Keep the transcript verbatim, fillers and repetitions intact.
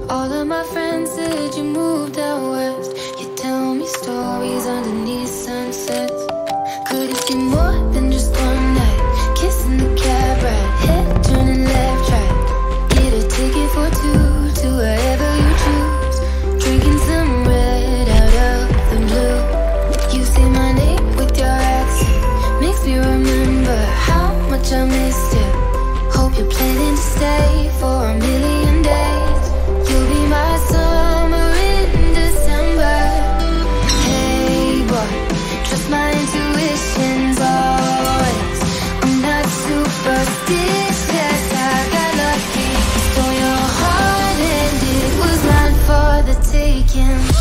All of my friends said you moved out west. You tell me stories underneath sunsets. Could it be more than just one night? Kissing the cab ride, head turning left, right. Get a ticket for two to wherever you choose. Drinking some red out of the blue. You say my name with your accent, makes me remember how much I missed you. Hope you're planning to stay for a million days. You'll be my summer in December. Hey boy, trust my intuitions always. I'm not superstitious, I got lucky. Stole your heart and it was mine for the taking.